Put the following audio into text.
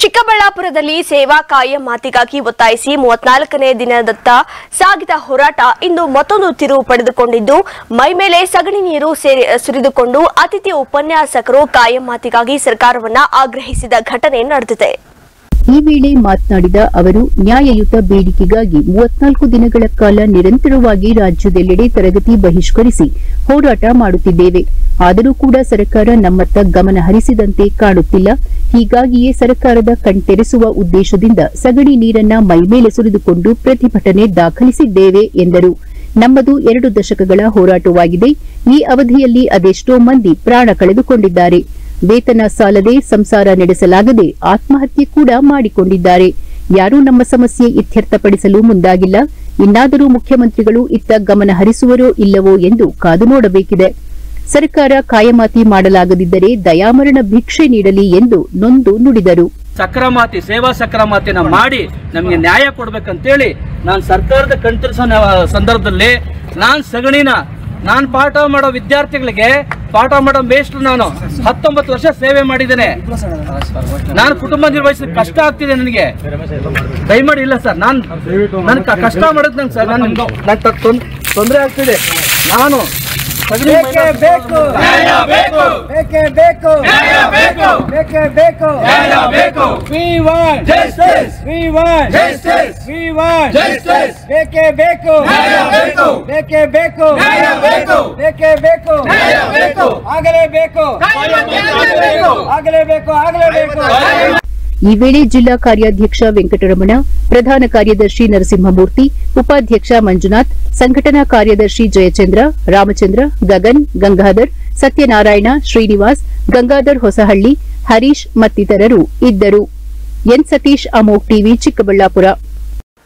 ಚಿಕ್ಕಬಳ್ಳಾಪುರದಲ್ಲಿ ಸೇವಾ ಕಾಯಂ ಮಾತಿಗಾಗಿ ಒತ್ತಾಯಿಸಿ 34ನೇ ದಿನದತ್ತ ಸಾಗಿದ ಹೋರಾಟ ಇಂದು ಮತ್ತೊಂದು ತಿರುವು ಪಡೆದುಕೊಂಡಿದ್ದು ಮೈಮೇಲೆ ಸಗಣಿ ನೀರು ಸುರಿದುಕೊಂಡು ಅತಿಥಿ ಉಪನ್ಯಾಸಕರು ಕಾಯಂ ಮಾತಿಗಾಗಿ ಸರ್ಕಾರವನ್ನ ಆಗ್ರಹಿಸಿದ ಘಟನೆ ನಡೆದಿದೆ. ಈ ವೇಳೆ ಮಾತನಾಡಿದ ಅವರು ನ್ಯಾಯಯುತ ಬೇಡಿಕೆಗಾಗಿ 34 ದಿನಗಳ ಕಾಲ ನಿರಂತರವಾಗಿ ರಾಜ್ಯದೆಲ್ಲೆಡೆ ತರಗತಿ ಬಹಿಷ್ಕರಿಸಿ ಹೋರಾಟ ಮಾಡುತ್ತಿದ್ದೇವೆ. ಆದರೂ ಕೂಡ ಸರ್ಕಾರ ನಮ್ಮತ್ತ ಗಮನ ಹರಿಸಿದಂತೆ ಕಾಣುತ್ತಿಲ್ಲ. ಹೀಗಾಗಿಯೇ ಸರ್ಕಾರದ ಕಣ್ತೆರೆಸುವ ಉದ್ದೇಶದಿಂದ ಸಗಣಿ ನೀರನ್ನ ಮೈಮೇಲೆ ಸುರಿದುಕೊಂಡು ಪ್ರತಿಭಟನೆ ದಾಖಲಿಸಿದ್ದೇವೆ ಎಂದರು. ನಮ್ಮದು 2 ದಶಕಗಳ ಹೋರಾಟವಾಗಿದೆ. ಈ ಅವಧಿಯಲ್ಲಿ ಅದೆಷ್ಟೋ ಮಂದಿ ಪ್ರಾಣ ಕಳೆದುಕೊಂಡಿದ್ದಾರೆ. ವೇತನ ಸಾಲದೆ ಸಂಸಾರ ನಡೆಸಲಾಗದೆ ಆತ್ಮಹತ್ಯೆ ಕೂಡ ಮಾಡಿಕೊಂಡಿದ್ದಾರೆ. ಯಾರೂ ನಮ್ಮ ಸಮಸ್ಯೆ ಇತ್ಯರ್ಥಪಡಿಸಲು ಮುಂದಾಗಿಲ್ಲ. ಇನ್ನಾದರೂ ಮುಖ್ಯಮಂತ್ರಿಗಳು ಇತ್ತ ಗಮನ ಹರಿಸುವರೋ ಇಲ್ಲವೋ ಎಂದು ಕಾದು ನೋಡಬೇಕಿದೆ. ಸರ್ಕಾರ ಕಾಯಮಾತಿ ಮಾಡಲಾಗದಿದ್ದರೆ ದಯಾಮರಣ ಭಿಕ್ಷೆ ನೀಡಲಿ ಎಂದು ನೊಂದು ನುಡಿದರು. ಸಕ್ರಮಾತಿ ಸೇವಾ ಸಕ್ರಮಾತಿನ ಮಾಡಿ ನಮಗೆ ನ್ಯಾಯ ಕೊಡ್ಬೇಕಂತೇಳಿ ನಾನು ಸರ್ಕಾರದ ಕಣ್ತರಿಸೋ ಸಂದರ್ಭದಲ್ಲಿ ನಾನು ಪಾಠ ಮಾಡೋ ವಿದ್ಯಾರ್ಥಿಗಳಿಗೆ ಪಾಠ ಮಾಡೋ ಮೇಷ್ಟ್ರು ನಾನು 19 ವರ್ಷ ಸೇವೆ ಮಾಡಿದ್ದೇನೆ. ನಾನು ಕುಟುಂಬ ನಿರ್ವಹಿಸ ಕಷ್ಟ ಆಗ್ತಿದೆ ನನಗೆ. ದಯಮಾಡಿ ಇಲ್ಲ ಸರ್, ನಾನು ಕಷ್ಟ ಮಾಡೋದು ನಂಗೆ ಸರ್ ನನ್ನ ತೊಂದರೆ ಆಗ್ತಿದೆ. ನಾನು ಈ ವೇಳೆ ಜಿಲ್ಲಾ ಕಾರ್ಯಾಧ್ಯಕ್ಷ ವೆಂಕಟರಮಣ, ಪ್ರಧಾನ ಕಾರ್ಯದರ್ಶಿ ನರಸಿಂಹಮೂರ್ತಿ, ಉಪಾಧ್ಯಕ್ಷ ಮಂಜುನಾಥ್, ಸಂಘಟನಾ ಕಾರ್ಯದರ್ಶಿ ಜಯಚಂದ್ರ, ರಾಮಚಂದ್ರ, ಗಗನ್, ಗಂಗಾಧರ್, ಸತ್ಯನಾರಾಯಣ, ಶ್ರೀನಿವಾಸ್, ಗಂಗಾಧರ್ ಹೊಸಹಳ್ಳಿ, ಹರೀಶ್ ಮತ್ತಿತರರು ಇದ್ದರು. N Satish, Amogh TV, Chikkaballapur.